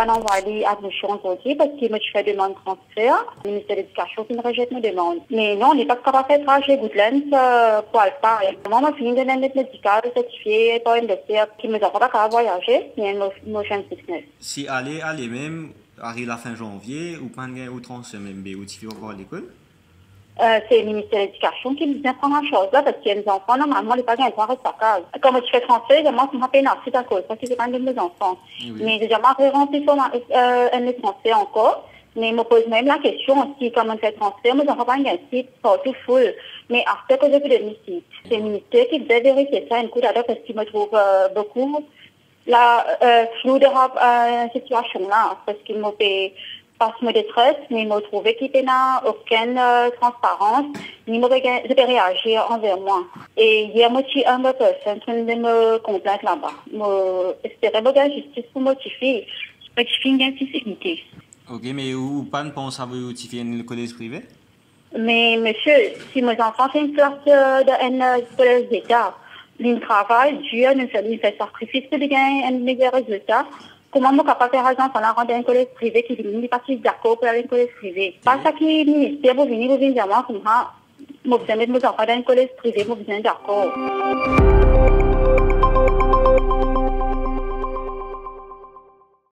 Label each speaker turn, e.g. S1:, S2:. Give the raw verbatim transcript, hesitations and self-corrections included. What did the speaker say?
S1: pas envoyer l'admission aujourd'hui parce que moi, je fais demande de transfert. Le ministère de l'Éducation qui me rejette nos demandes. Mais non, on n'est pas capable de faire trajet Goodlands euh, pour Alpha. Moi, je fini de l'aide médicale certifiée par M D C qui ne me a pas capable de voyager. Il y a une motion sickness.
S2: Si aller, aller même, arrive la fin janvier, ou pas ou transfert même, ou tu fais encore à l'école?
S1: Euh, c'est le ministère de l'Éducation qui vient prendre en charge là parce qu'il y a des enfants, normalement, les parents doivent rester à casa. Quand je fais transfert, moi, je m'appelle Narcisse à cause parce que c'est pas un de mes enfants. Oui. Mais déjà, je rempli euh, un transfert encore. Mais je me pose même la question aussi, comment faire transfert, mes enfants pas un site partout full. Mais après que j'ai vu le site, c'est le ministère qui devait vérifier ça un coup d'adresse parce qu'il me trouve euh, beaucoup la euh, flou de la euh, situation là parce qu'il m'a fait passe me détresse, mais me trouvé qu'il n'a aucune euh, transparence, ni me de réagir envers moi. Et hier, moi, je suis un peu personne qui me complainte là-bas. Je espérais que la justice pour motiver, parce que je suis une insécurité.
S2: Ok, mais où pas ne pense à vous notifier une collège privé?
S1: Mais monsieur, si mes enfants font une classe de collège d'État, ils travaillent dur, ils font sacrifice pour gagner un meilleur résultat. Comment je suis capable de faire raison pour la rendre un collège privé qui vient pas d'accord pour aller un collège privé? Pas ça qui est ministère pour venir pour venir dire moi comme ça, je besoin de mes enfants dans un collège privé, je besoin d'accord.